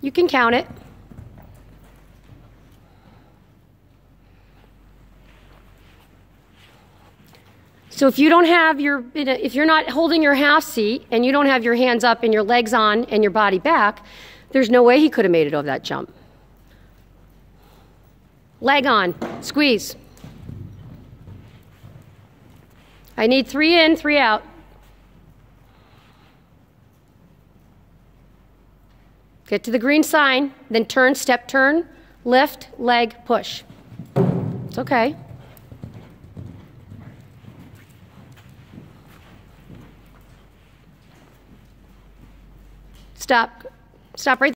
You can count it. So if you don't have if you're not holding your half seat and you don't have your hands up and your legs on and your body back, there's no way he could have made it over that jump. Leg on, squeeze. I need 3 in, 3 out. Get to the green sign, then turn, step, turn, lift, leg, push. It's okay. Stop. Stop right there.